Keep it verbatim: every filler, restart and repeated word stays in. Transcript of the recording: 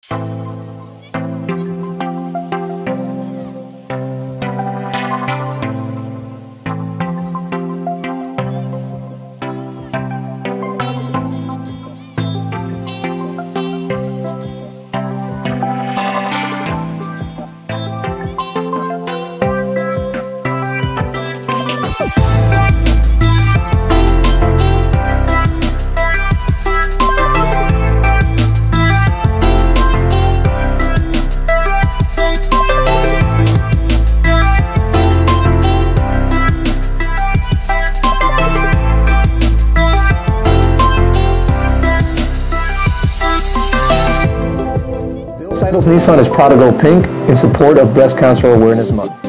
Seidels Nissan is proud to go pink in support of Breast Cancer Awareness Month.